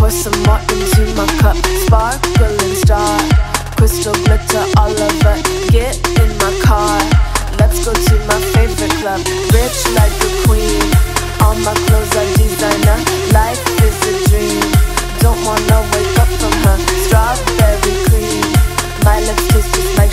Pour some more into my cup. Sparkling star, crystal glitter all over. Get in my car, let's go to my favorite club. Rich like a queen, all my clothes are designer. Life is a dream, don't wanna wake up from her. Strawberry cream, my lips taste just like